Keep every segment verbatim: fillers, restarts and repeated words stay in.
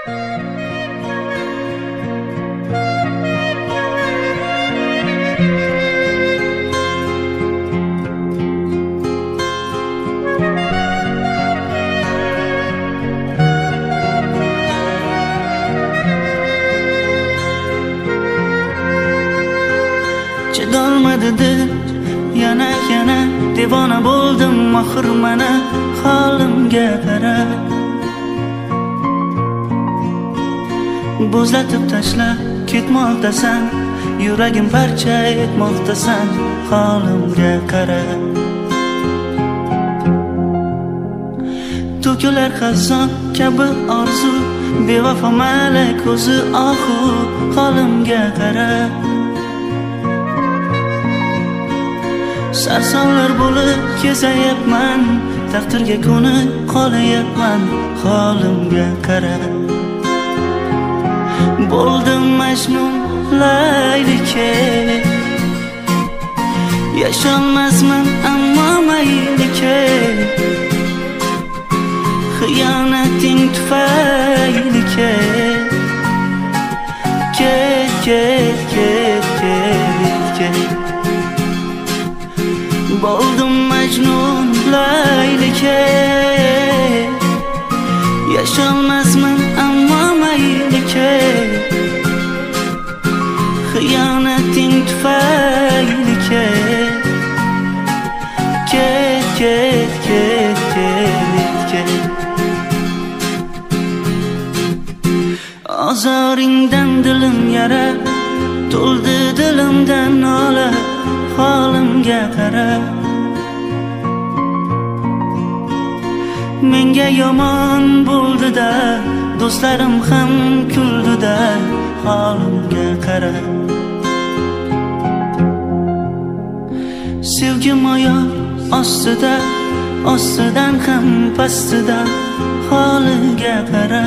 Chidolmadi dil yana yana devona bo'ldim oxir mana holimga qara. Bo'zlatib tashlab ketmoqdasan, yuragim parcha etmoqdasan, holimga qara. To'kilar xazon kabi orzu, bevafo malak ko'zi ohu, holimga qara. Sarsonlar bo'lib kezayapman, taqdirga ko'nib qolayapman, holimga qara. Bo'ldim Majnun laylike, yasholmasman ammo maylike. Xiyonating tufayli ket, ket, ket, ket, ket, ket. Bo'ldim Majnun laylike, yasholmasman ammo maylike. Xiyonating tufayli ket, ket, ket, ket, ket, ket. Ozoringdan dilim yara, to'ldi dilimdan nola, holimga qara. Menga yomon bo'ldi-da, do'stlarim ham kuldi-da, holimga qara. Sevgim oyoq ostida, ostidan ham pastida, holiga qara.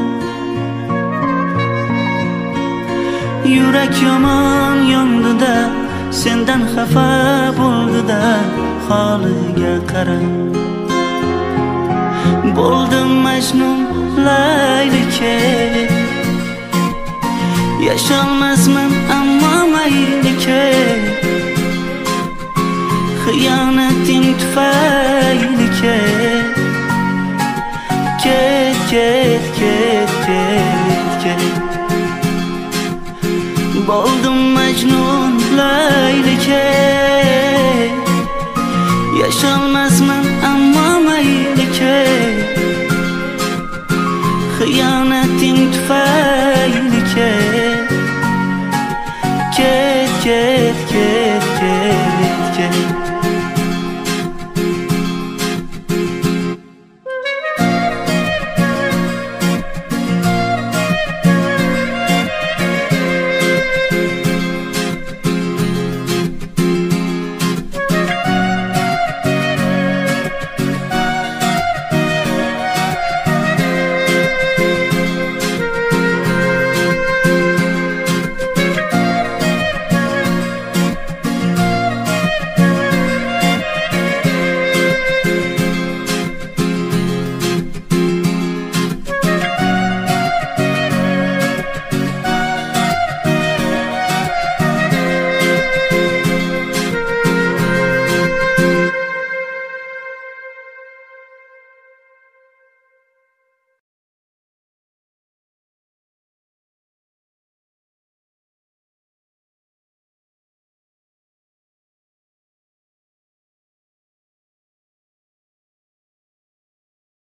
Yurak yomon yondi-da, sendan xafa bo'ldi-da, holiga qara. Bo'ldim Majnun laylike, yasholmasman ammo maylike. Xiyonating tufayli ket, ket, ket, ket, ket, ket. Bo'ldim Majnun laylike, yasholmasman ammo maylike. Xiyonating tufayli